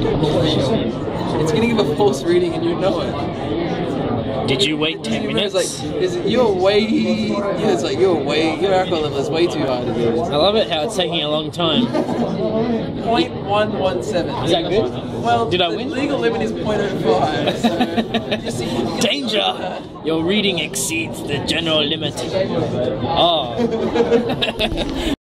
It's gonna give a false reading and you know it. Did you wait 10 minutes? It's like, your alcohol level is way too high to do this. I love it how it's taking a long time. 0.117. Is that good? Well, did I win? The legal limit is 0.05. So you see, danger! Your reading exceeds the general limit. Oh.